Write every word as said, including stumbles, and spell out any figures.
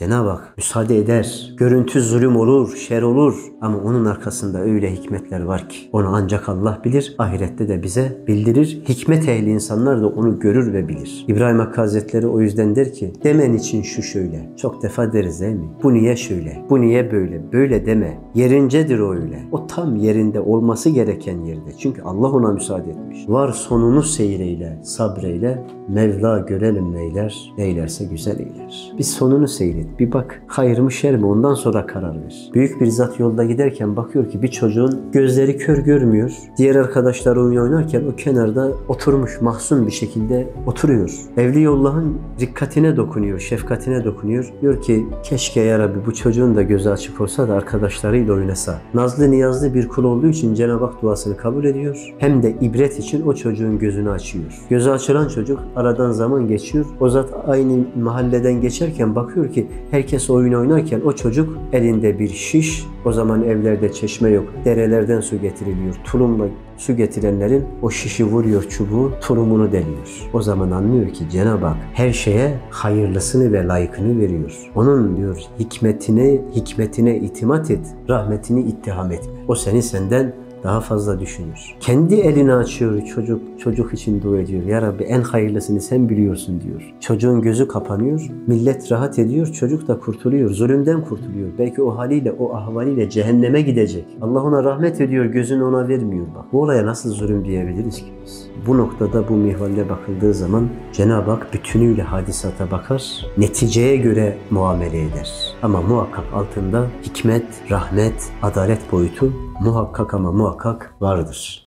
Cenab-ı Hak müsaade eder. Görüntü zulüm olur, şer olur. Ama onun arkasında öyle hikmetler var ki onu ancak Allah bilir. Ahirette de bize bildirir. Hikmet ehli insanlar da onu görür ve bilir. İbrahim Hakkı Hazretleri o yüzden der ki demen için şu şöyle. Çok defa deriz değil mi? Bu niye şöyle? Bu niye böyle? Böyle deme. Yerincedir o öyle. O tam yerinde olması gereken yerde. Çünkü Allah ona müsaade etmiş. Var sonunu seyreyle, sabreyle. Mevla görelim neyler. Neylerse güzel eyler. Bir sonunu seyret. Bir bak hayır mı şer mi? Ondan sonra karar ver. Büyük bir zat yolda giderken bakıyor ki bir çocuğun gözleri kör görmüyor. Diğer arkadaşlar oyun oynarken o kenarda oturmuş mahzun bir şekilde oturuyor. Evliyaullah'ın dikkatine dokunuyor, şefkatine dokunuyor. Diyor ki keşke ya Rabbi bu çocuğun da gözü açık olsa da arkadaşlarıyla oynasa. Nazlı niyazlı bir kul olduğu için Cenab-ı Hak duasını kabul ediyor. Hem de ibret için o çocuğun gözünü açıyor. Gözü açılan çocuk aradan zaman geçiyor. O zat aynı mahalleden geçerken bakıyor ki herkes oyun oynarken o çocuk elinde bir şiş. O zaman evlerde çeşme yok. Derelerden su getiriliyor. Tulumla su getirenlerin o şişi vuruyor çubuğu, tulumunu deliyor. O zaman anlıyor ki Cenab-ı Hak her şeye hayırlısını ve layıkını veriyor. Onun diyor hikmetine, hikmetine itimat et, rahmetini ittiham etme. O seni senden daha fazla düşünür. Kendi elini açıyor çocuk, çocuk için dua ediyor. Ya Rabbi en hayırlısını sen biliyorsun diyor. Çocuğun gözü kapanıyor, millet rahat ediyor, çocuk da kurtuluyor, zulümden kurtuluyor. Belki o haliyle, o ahvaliyle cehenneme gidecek. Allah ona rahmet ediyor, gözünü ona vermiyor bak. Bu olaya nasıl zulüm diyebiliriz ki biz? Bu noktada bu mihvalde bakıldığı zaman Cenab-ı Hak bütünüyle hadisata bakar, neticeye göre muamele eder. Ama muhakkak altında hikmet, rahmet, adalet boyutu muhakkak ama muhakkak vardır.